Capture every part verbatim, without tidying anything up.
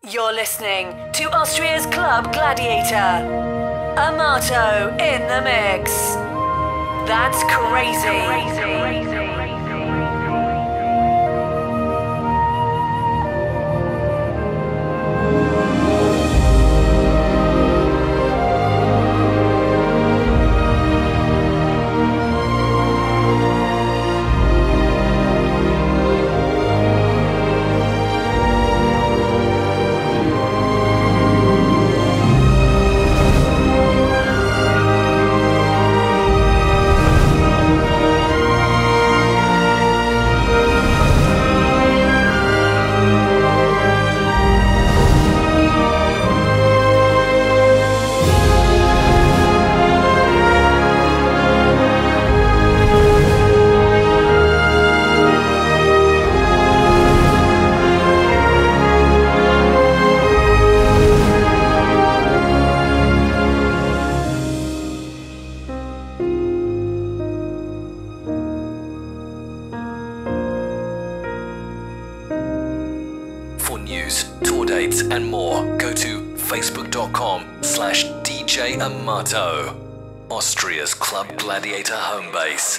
You're listening to Austria's Club Gladiator. Amato in the mix. That's crazy. crazy. Amato, Austria's Club Gladiator home base.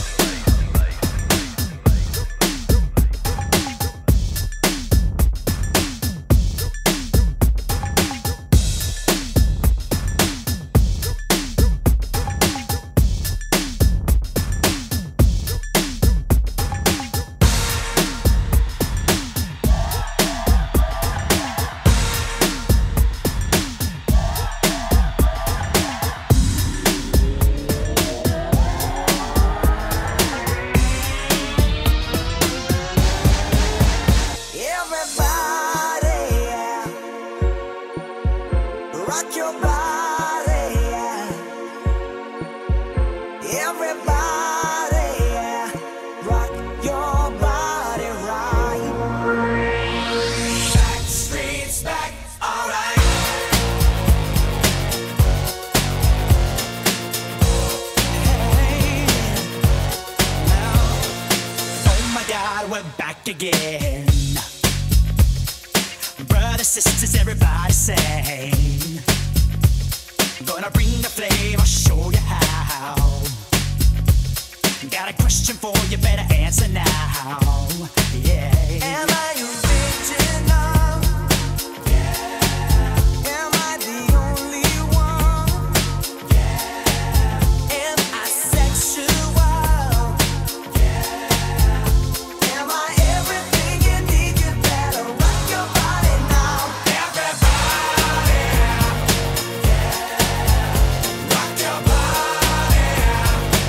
Again, brothers, sisters, everybody sing. Gonna bring the flame, I'll show you how. Got a question for you, better answer now. Yeah. Am I original? Yeah. Am I the only one? Yeah. Am I sexual?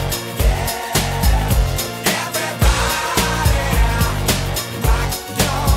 Rock your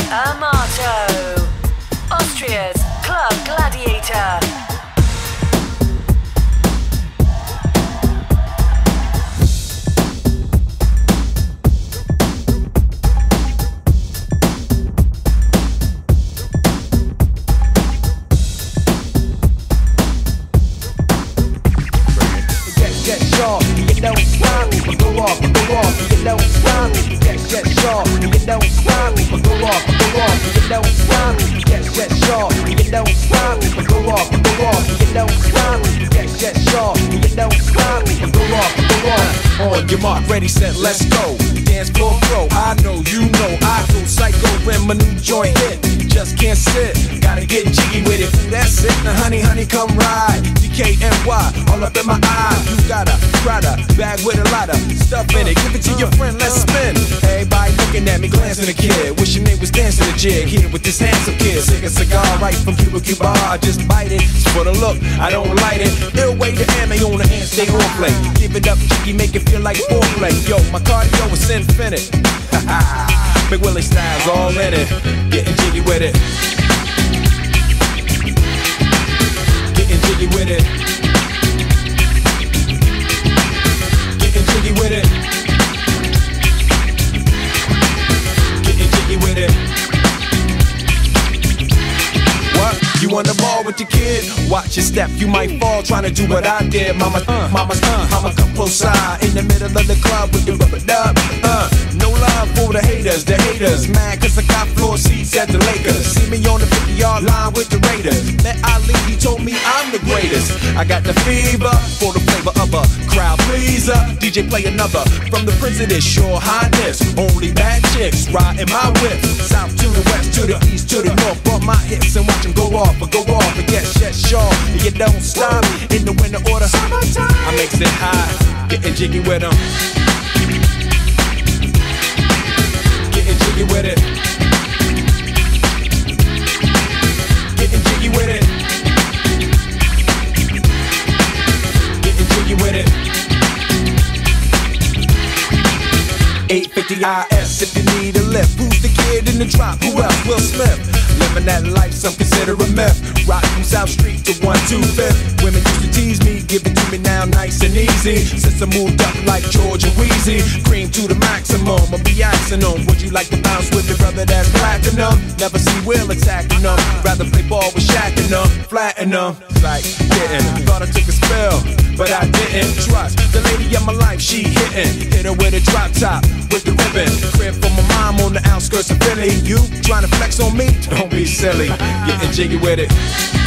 Amato, Austria's Club Gladiator. You don't stop, go off, go off, you don't stop, yes, yes, sure, you don't stop, go off, go off, you don't stop, yes, yes, sure, you don't stop, go off, go off, you don't stop, yes, yes, sure, you don't stop, go off, go off. On your mark, ready, set, let's go. Dance floor pro, I know, you know, I go psycho when my new joint hit. Just can't sit, gotta get jiggy with it. That's it, now honey, honey, come ride. D K N Y, all up in my eye. You got a Prada bag with a lot of stuff in it. Give it to your friend, let's spin. Everybody looking at me, glancing at the kid. Wishing they was dancing a jig here with this handsome kid. Sick a cigar right from Cuba Cuba. I just bite it, it's for the look, I don't light it. Ill way to ammo on the hand, stay on play. Give it up, jiggy, make it feel like foreplay. Yo, my cardio is infinite. Big Willie style's all in it. Getting jiggy with it. Getting jiggy with it. Getting jiggy with it. Getting jiggy with it. What? You on the ball with your kid? Watch your step, you might fall trying to do what I did. Mama, uh, mama, uh, mama, come close side in the middle of the club with the rubber dub. Uh, no love for the haters, the haters. Mad cause I got floor seats at the Lakers. See me on the fifty yard line with the Raiders. Met Ali, he told me I'm the greatest. I got the fever for the flavor of a crowd pleaser. D J play another from the Prince of this Your Highness. Only bad chicks riding my whip. South to the west, to the east, to the north. Bump my hips and watch them go off, or go off. But yes, yes, sure, you don't stop. In the winter order, I makes it high, getting jiggy with them. Getting jiggy with it. Getting jiggy with it. Getting jiggy with it. eight fifty I S if you need a lift. Who's the kid in the drop? Who else? Will Smith. Living that life, some consider a myth. Rock from South Street to one two fifth. Women used to tease me, give it to me now nice and easy. Since I moved up like George and Wheezy, cream to the maximum, I'll be axing them. Would you like to bounce with your brother that's platinum? Never see Will attacking them. Rather play ball with Shaq and them, flatten them. Like, getting, thought I took a spell, but I didn't trust the lady of my life, she hitting. Hit her with a drop top, with the ribbon. Crib for my mom on the outskirts of Philly. You trying to flex on me? Don't be silly. Getting jiggy with it.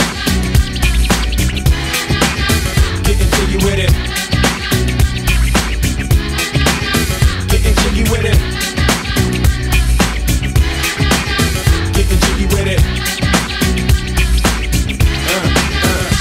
Getting jiggy with it. Getting jiggy with it. Getting jiggy with it. Uh, uh.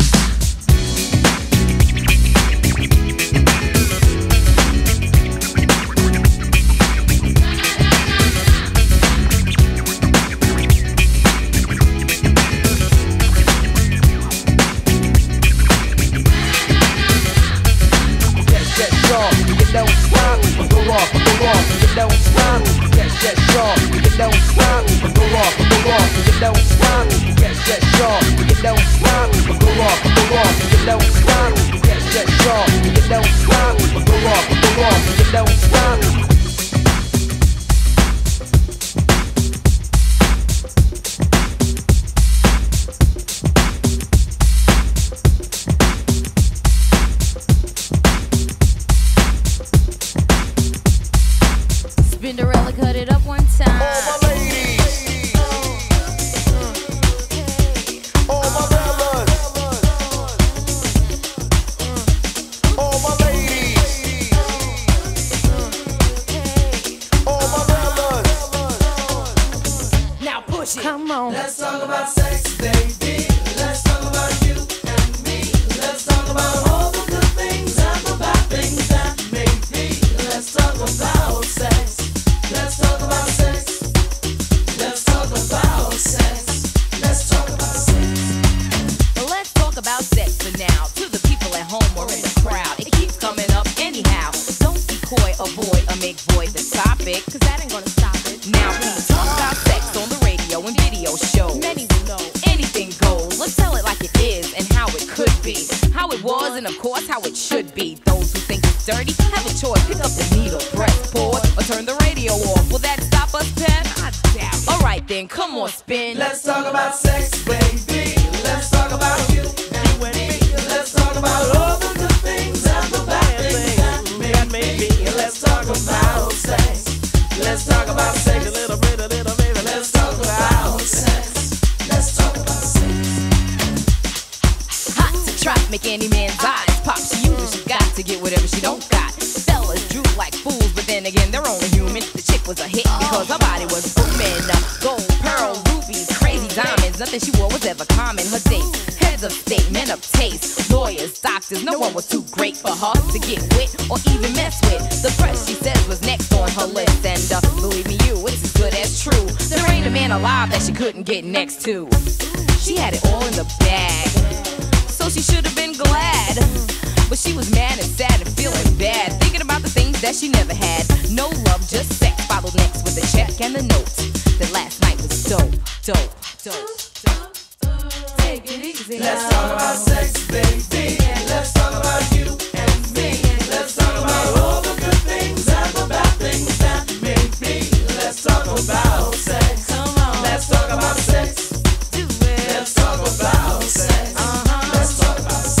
You don't stop, go off, go off, you don't stop, yes, yes, sure, you don't stop, go off, go off, you don't stop, yes, yes, sure, you don't stop, go off, go off, you don't stop, yes, yes, sure, you don't stop, go off, go off, you don't stop. Spinderella cut it up one time. All my ladies, all my brothers, all my ladies, all my brothers. Now push it. Come on. Let's talk about sex, baby. Let's talk about you and me. Let's talk about all the good things and the bad things that may be. Let's talk about sex. Let's talk about sex. Let's talk about sex. Let's talk about sex. Well, let's talk about sex for now. To the people at home or in the crowd, it keeps coming up anyhow. Don't be coy, avoid, or make void the topic, cause that ain't gonna stop it. Now we talk about sex on radio show. Many will know anything goes. Let's tell it like it is and how it could be. How it was and of course how it should be. Those who think it's dirty have a choice. Pick up the needle, press pause, or turn the radio off. Will that stop us, Pep? I doubt. Alright then, come on, spin. Let's talk about sex, baby. Let's talk about you and me. Let's talk about all the good things and the bad things that may be. Let's talk about sex. Let's talk about sex. A little bit, a little baby. Let's talk about sex. Let's talk about sex. Hot to trap, make any man's eyes pop. She uses, she got to get whatever she don't got. Fellas droop like fools, but then again, they're only human. The chick was a hit because her body was booming. Gold, pearl, rubies, crazy diamonds. Nothing she wore was ever common. Her dates, heads of state, men of taste, lawyers, doctors. No one was too great for her to get with or even mess with. The press, she says, was next on her list. And uh, believe me, you, it's as good as true. There ain't a man alive that she couldn't get next to. She had it all in the bag, so she should have been glad. But she was mad and sad and feeling bad, thinking about the things that she never had. No love, just sex, followed next with a check and a note that last night was dope, dope, dope, dope. Take it easy. Let's talk about sex, baby. Let's talk about you and me. Let's talk about all the good things and the bad things that may be. Let's talk about sex. Come on. Let's talk about sex. Do it. Let's talk about sex. Uh-huh. Let's talk about sex.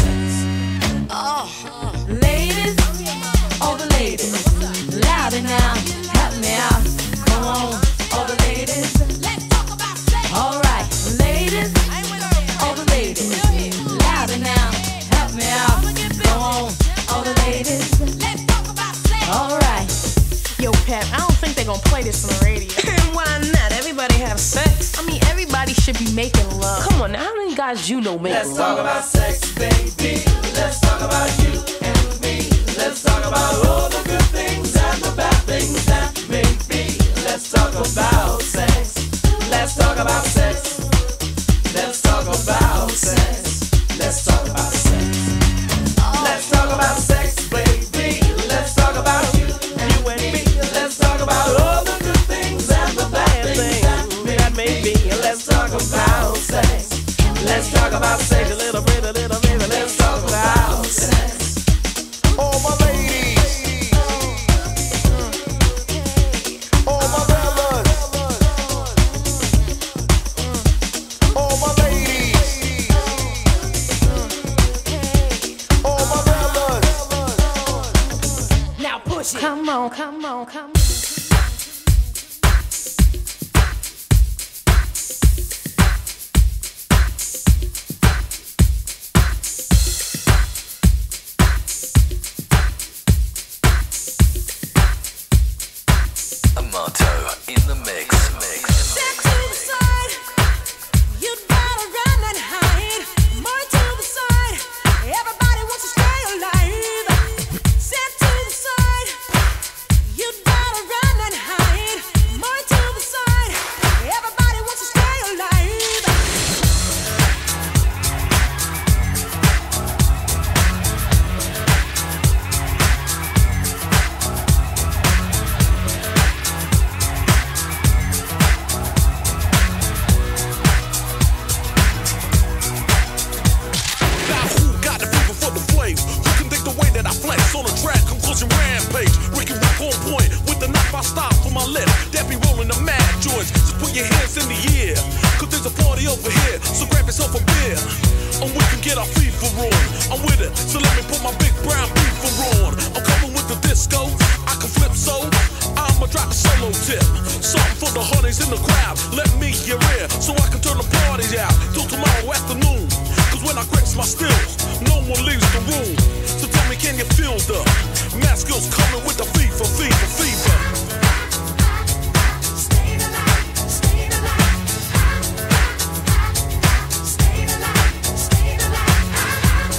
Ladies, all the ladies, louder now, help me out. Come on, all the ladies, let's talk about sex. All right, ladies, all the ladies, louder now, help me out. Come on, all the ladies, let's talk about sex. All right. Yo, Pep, I don't think they're gonna play this on the radio. Why not? Everybody have sex. I mean, everybody should be making love. Come on, now, how many guys you know make Let's love? talk about sex, baby. Let's talk about you and me. Let's talk about all the good things and the bad things that may be. Let's talk about sex. Let's talk about sex. Let's talk about sex. Let's talk about sex. Let's talk about sex, baby. Let's talk about you and me. Let's talk about all the good things and the bad things that may be. Let's talk about sex. Let's talk about sex. A little bit, a little bit. Let's talk about sex. All my ladies, all my fellas, all my ladies, all my fellas. Now push it. Come on, come on, come on. Amato in the mix. mix. Step to the side. You gotta run and hide. More to the side. Everybody wants to stay alive. Step to the side. You gotta run and hide. More to the side. Everybody wants to stay alive. Now who got the fever for the flames? Who can think the way that I flex on a track? Conclusion rampage. Ricky Rick on point with the knife I stop for my lip. That be rolling the mad joints. Just put your hands in the air. Cause there's a party over here. So grab yourself a beer. And we can get our FIFA on. I'm with it. So let me put my big brown FIFA on. I'm coming with the disco. I can flip so. I'ma drop a solo tip. Something for the honeys in the crowd. Let me your ear. So I can turn the party out till tomorrow afternoon. Cause when I grips my stills, no one leaves the room. So tell me, can you feel the mass skills coming with the fever, fever, fever? Stay the night. Stay the night. Stay the night. Stay the night.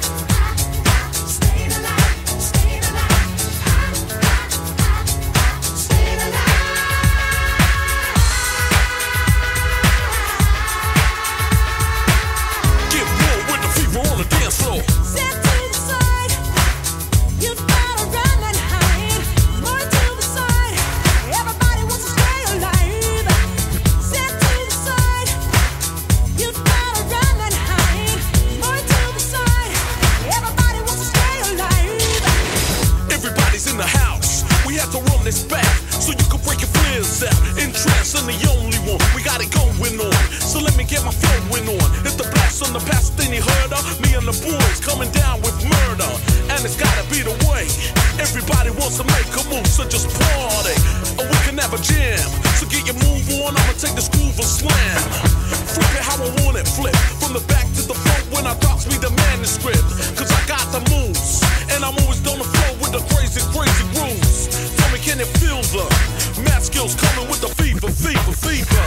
Stay the night. Stay the night. Stay the night. get my flowing on. It's the blast on the past thing you heard of. Me and the boys coming down with murder, and it's gotta be the way. Everybody wants to make a move, so just party, or we can have a jam. So get your move on, I'ma take this groove and slam. Flip it how I want it, flip from the back to the front when I drops me the manuscript. Cause I got the moves, and I'm always on the flow with the crazy, crazy grooves. Tell me, can it feel the math skills coming with the fever, fever, fever?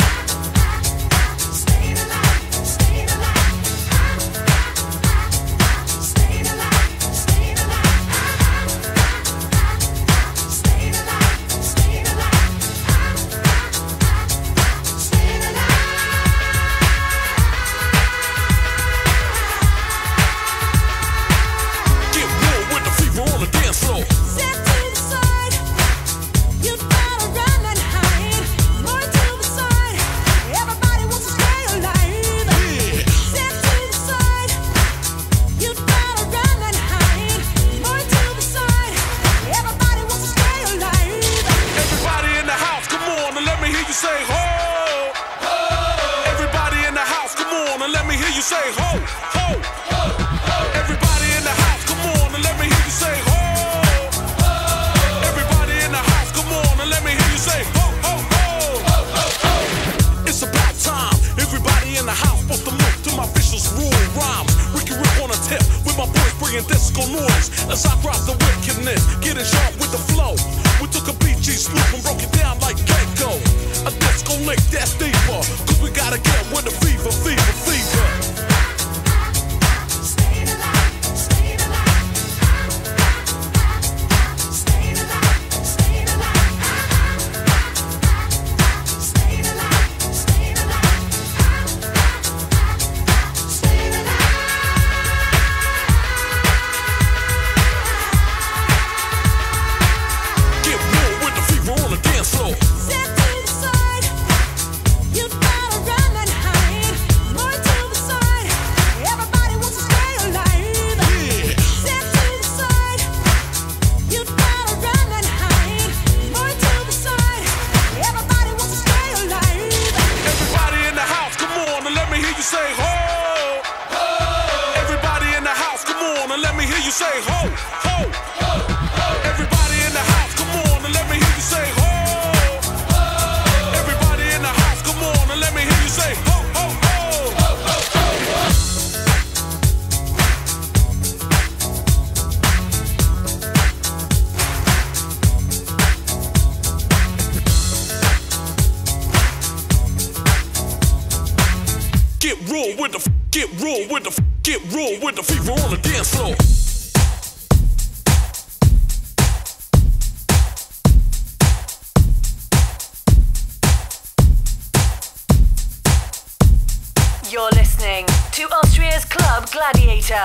You're listening to Austria's Club Gladiator.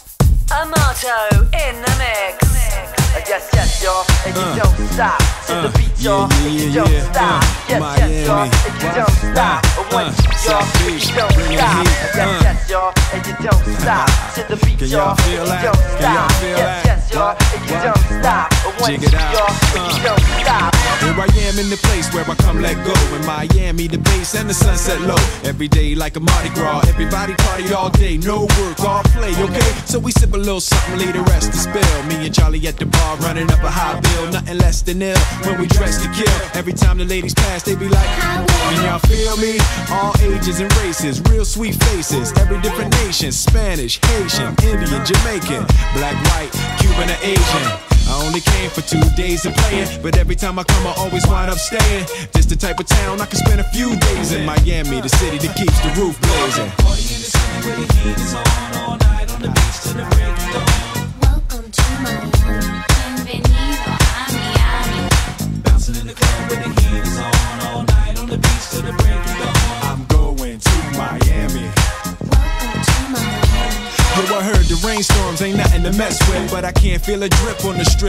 Amato in the mix. Yes, yes, y'all, and you uh, don't stop to uh, the beat, y'all, yeah, yeah, and you don't yeah, stop. Uh, yes, Miami, yes, y'all, and you what? don't stop. Uh, Once, y'all, and you don't stop. Yes, yes, y'all, and you don't stop to the beat, y'all, and you don't stop. Yes, yes, y'all, and you don't stop. Once, y'all, and you don't stop. Here I am in the place where I come let go. In Miami, the bass and the sunset low. Every day like a Mardi Gras. Everybody party all day, no work, all play, okay? So we sip a little something, leave the rest to spill. Me and Charlie at the bar, running up a high bill. Nothing less than ill when we dress to kill. Every time the ladies pass, they be like, can y'all feel me? All ages and races, real sweet faces. Every different nation, Spanish, Haitian, Indian, Jamaican, black, white, Cuban, or Asian. I only came for two days of playing, but every time I come I always wind up staying. Just the type of town I can spend a few days in. Miami, the city that keeps the roof blazing. Party in the city where the heat is on, all night on the beach till the break of dawn. Welcome to Miami, bienvenido a Miami. Bouncing in the club where the heat is on, all night on the beach till the break of dawn. I'm going to Miami. Welcome to Miami. Yo, I heard the rainstorms ain't nothing to mess with, but I can't feel a drip on the strip. It's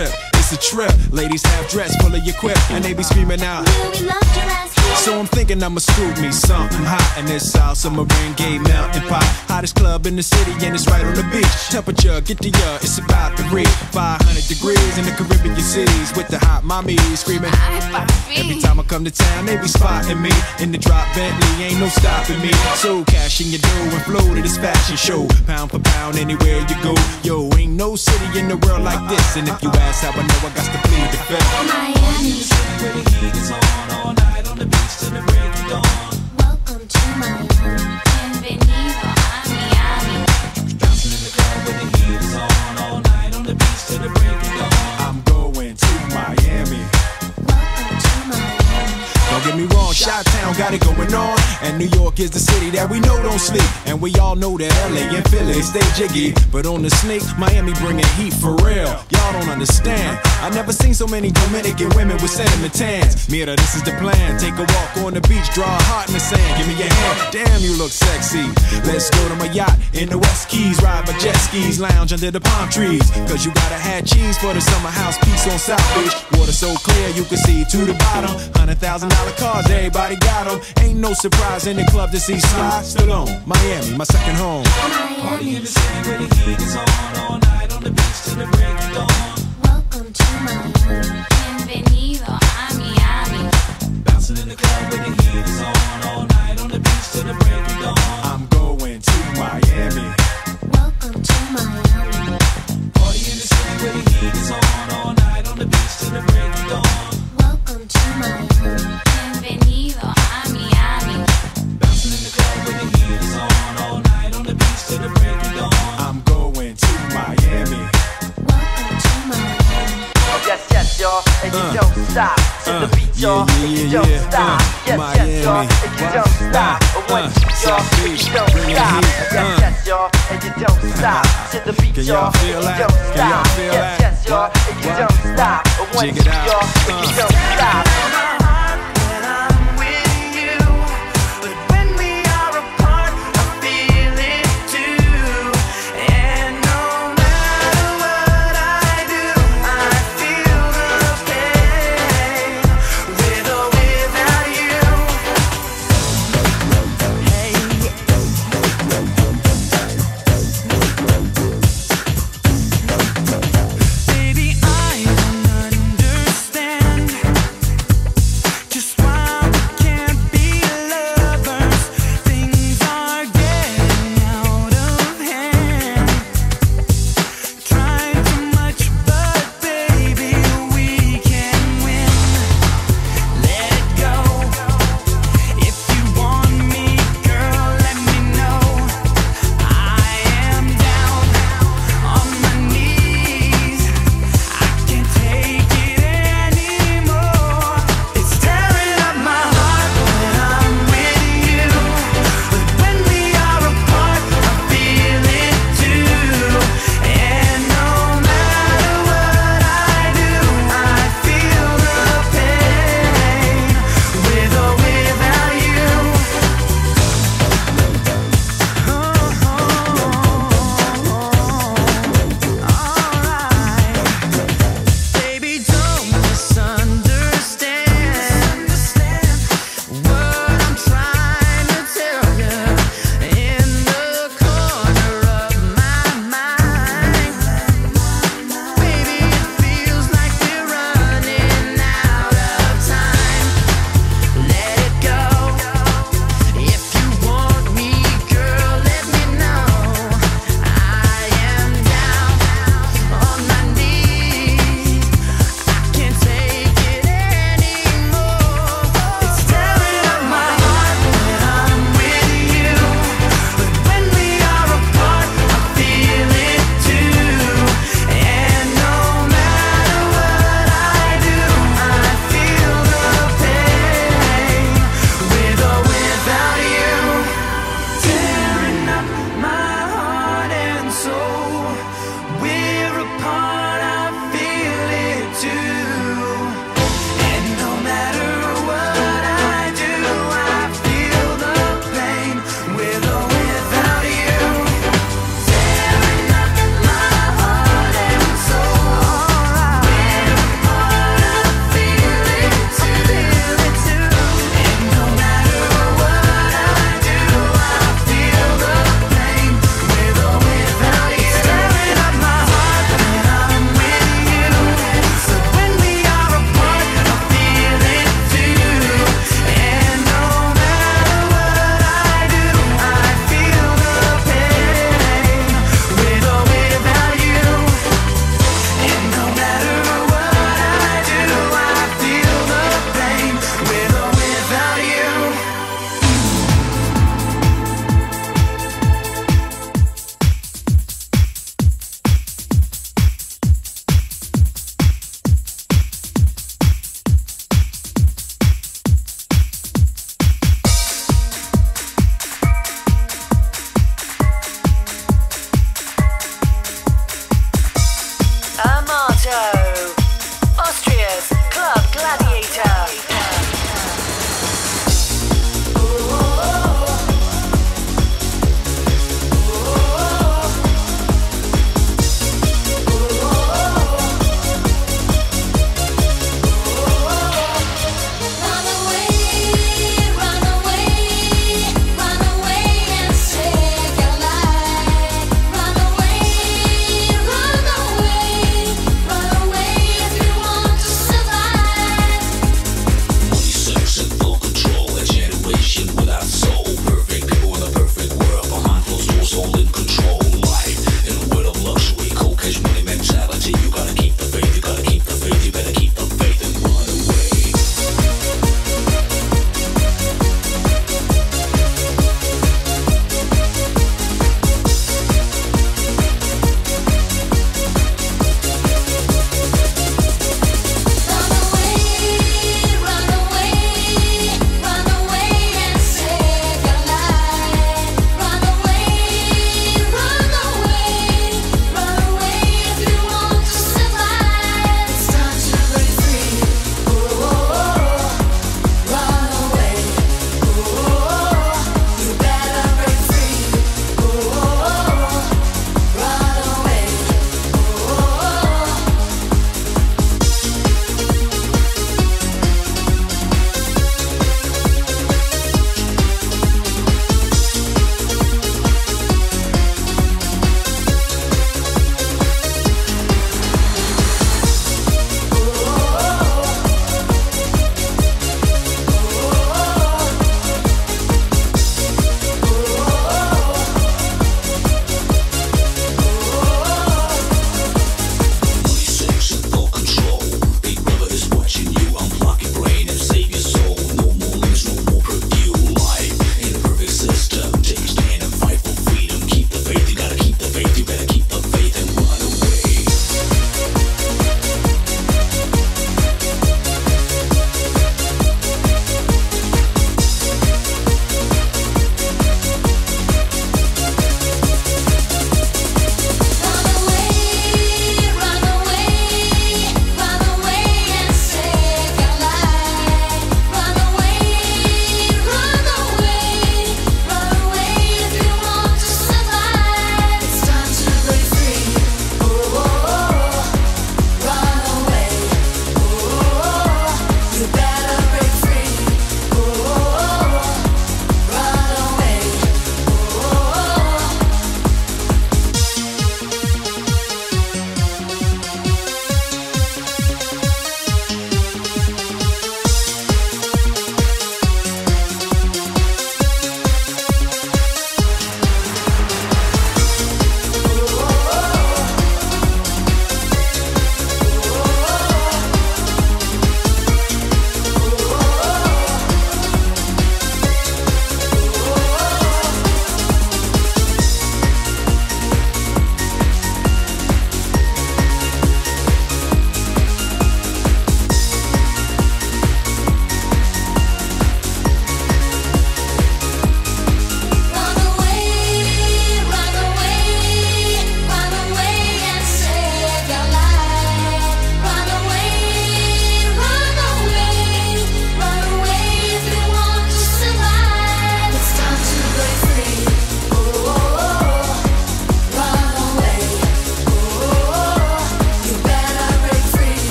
it's a trip. Ladies half dressed, full of your quip, and they be screaming out, we loved your ass here. so I'm thinking I'ma scoop me something hot in this South Submarine Gay Mountain Pot. Hottest club in the city and it's right on the beach. Temperature, get the uh, it's about to reach five hundred degrees in the Caribbean cities with the hot mommies screaming. Every time I come to town, they be spotting me in the drop Bentley, ain't no stopping me. So cash in your dough and flow to this fashion show. Pound for pound, anywhere you go. Yo, ain't no city in the world like this. And if you ask how I know, I got to plead the fifth. Miami, where the heat is on all night on the beach till the break of dawn. welcome to Miami. Bienvenido a Miami. Bouncing in the club where the heat is on all night on the beach till the break of dawn. I'm going to Miami. Welcome to Miami. Don't get me wrong, Chi-Town got it going on, and New York is the city that we know don't sleep. And we all know that L A and Philly stay jiggy, but on the sneak, Miami bringing heat for real. Y'all don't understand. I never seen so many Dominican women with sentiment tans. Mira, this is the plan. Take a walk on the beach, draw a heart in the sand. Give me your hand. Damn, you look sexy. Let's go to my yacht in the West Keys, ride my jet skis, lounge under the palm trees. Cause you gotta have cheese for the summer house piece on South Beach. Water so clear you can see to the bottom. Hundred thousand dollar cars, everybody got them. Ain't no surprise in the club to see Sly Stallone. Miami, my second home. Party in the city where the heat is on all night on the beach till the break of dawn. Welcome to Miami. Bienvenido a Miami. Bouncing in the club where the heat is on all night on the beach till the break of dawn. I'm going to Miami. Welcome to Miami. Party in the city where the heat is on all night on the beach till the break of dawn. Welcome to Miami. Bienvenido a Miami. Bouncing in the club where the heat is on all night on the beach till the break of dawn. I'm going to Miami. Welcome to Miami. Oh, yes, yes, y'all, and you Uh, don't stop to uh, the beat, y'all, yeah, and yeah, you don't yeah, stop. uh, Yes, Miami. yes, y'all, and you don't stop. Uh, One, uh, y'all, South and Beach, you don't bring the stop. heat, Yes, uh. yes, y'all, and you don't stop to the beat, Can y'all, y'all and feel you that? don't Can y'all stop. feel Yes, that? yes, y'all, What? and you What? don't stop. One, Jig it out. y'all, and you Uh. don't stop. Baby, I don't understand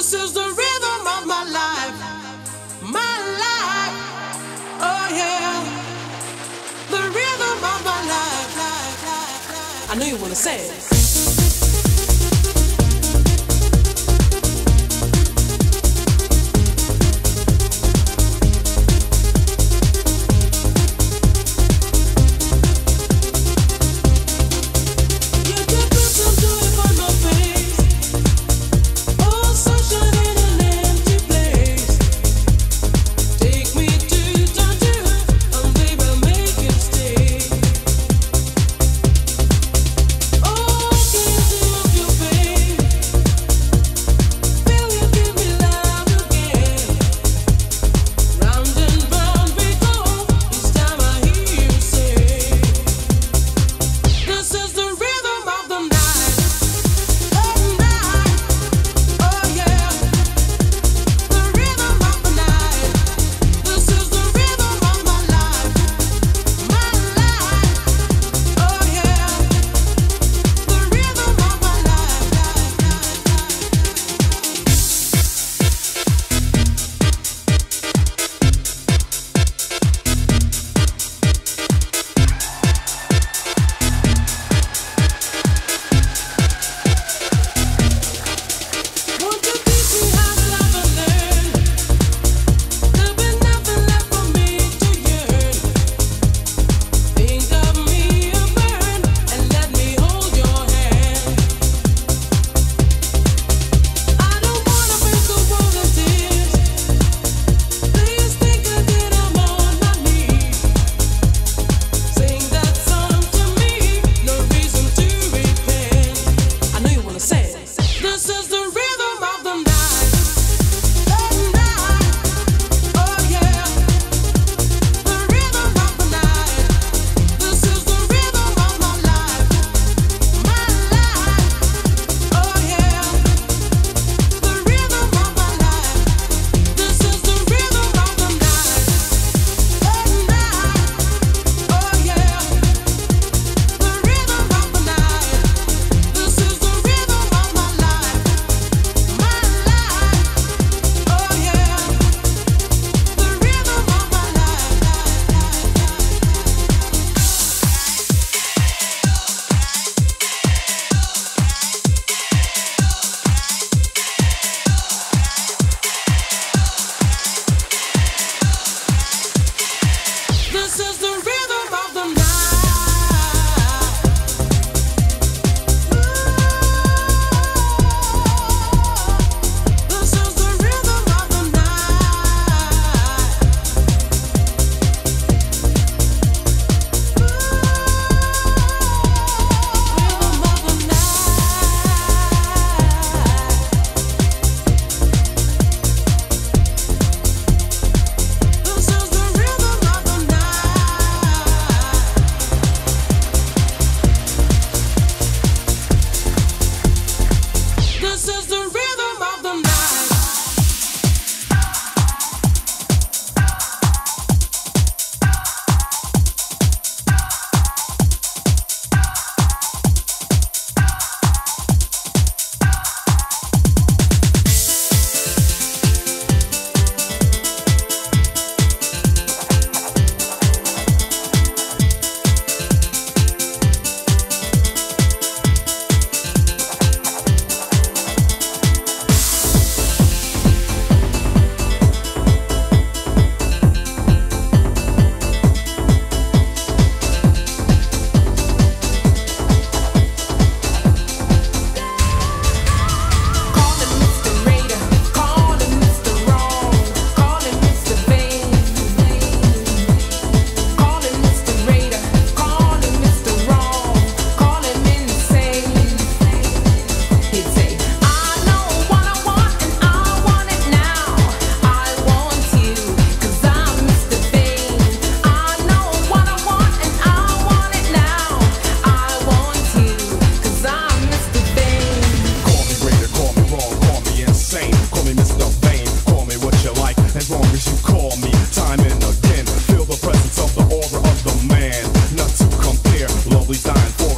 This is the rhythm of my life, my life. Oh yeah, the rhythm of my life, life, life, life. I know you wanna say it. Oh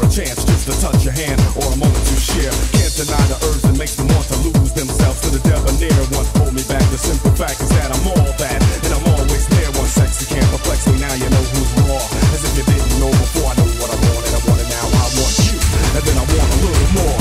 a chance just to touch your hand or a moment to share. Can't deny the urge that makes them want to lose themselves to the debonair. One hold me back, the simple fact is that I'm all that, and I'm always there. One sexy can't perplex me, now you know who's raw. As if you didn't know before, I know what I want, and I want it now, I want you, and then I want a little more.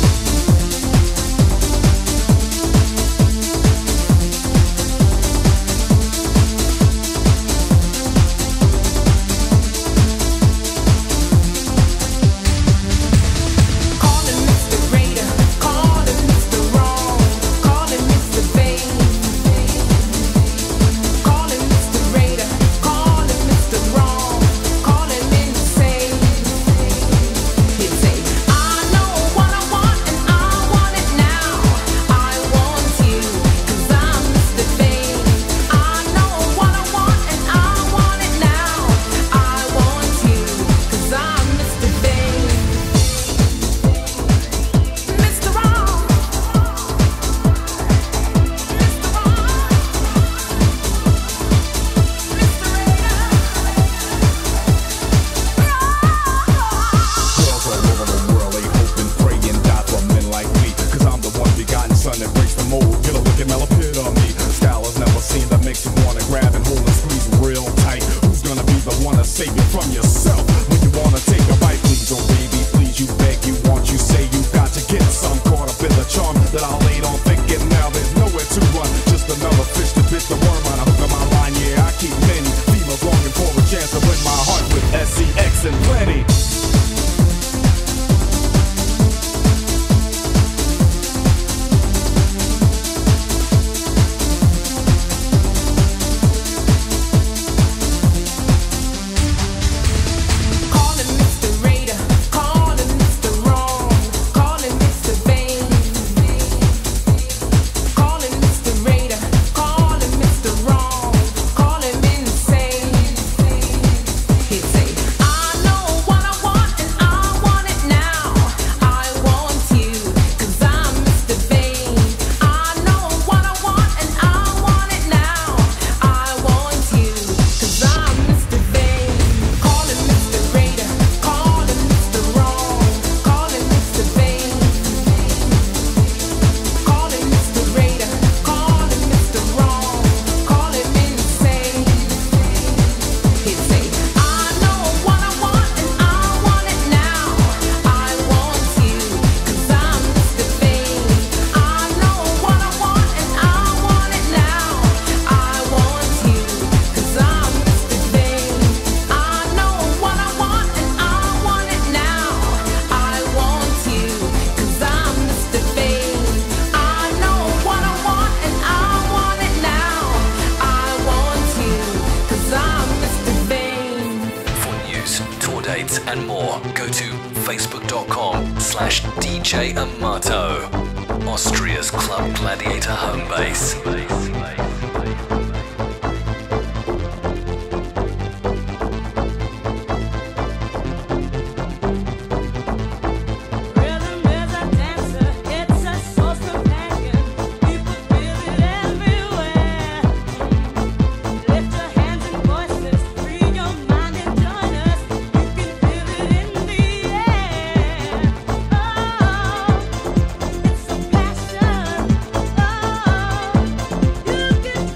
And more, go to facebook.com slash DJ Amato, Austria's Club Gladiator home base. You can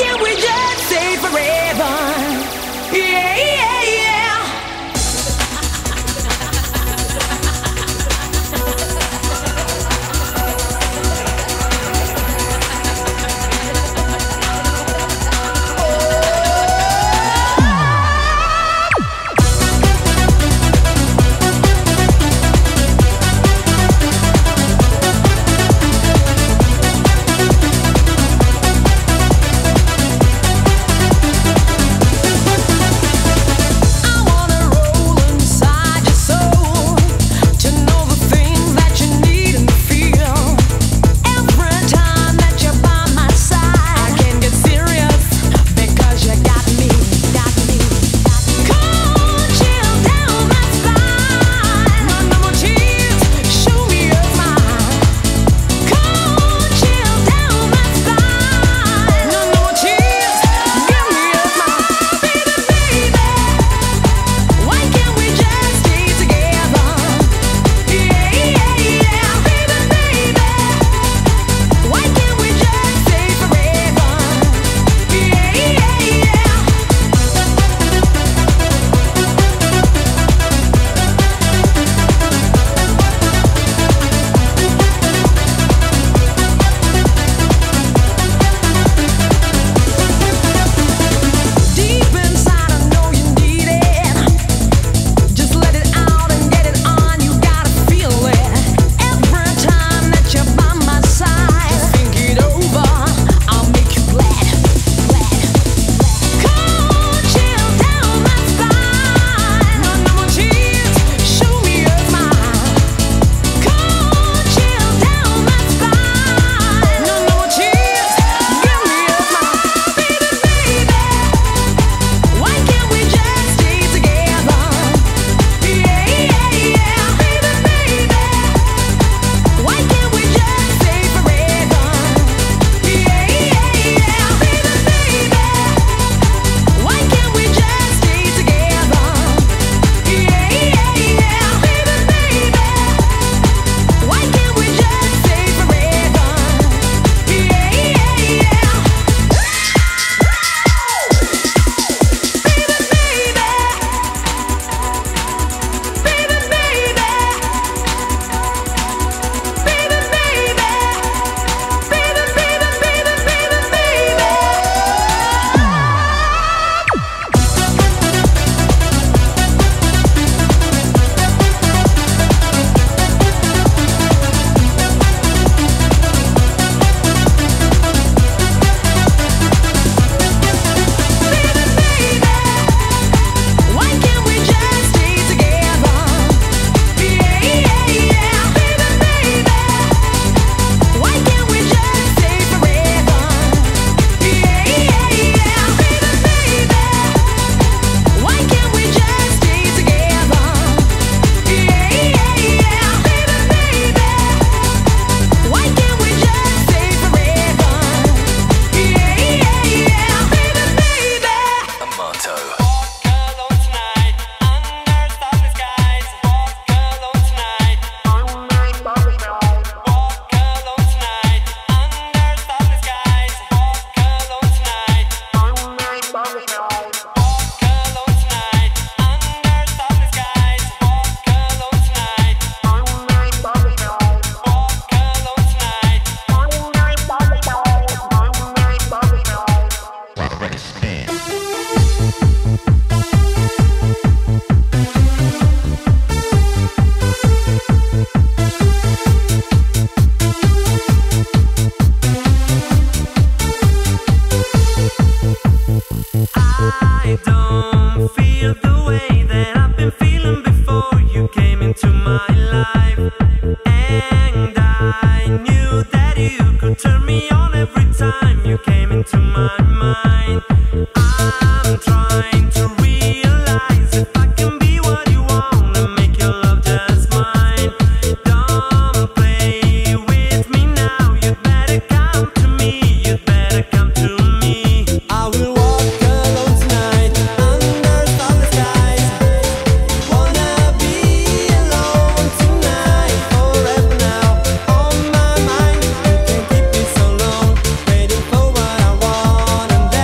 can't we just stay forever? Yeah, yeah, yeah. Waiting for what I want, and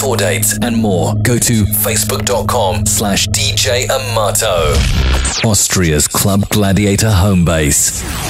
tour dates, and more, go to facebook.com slash DJ Amato. Austria's Club Gladiator home base.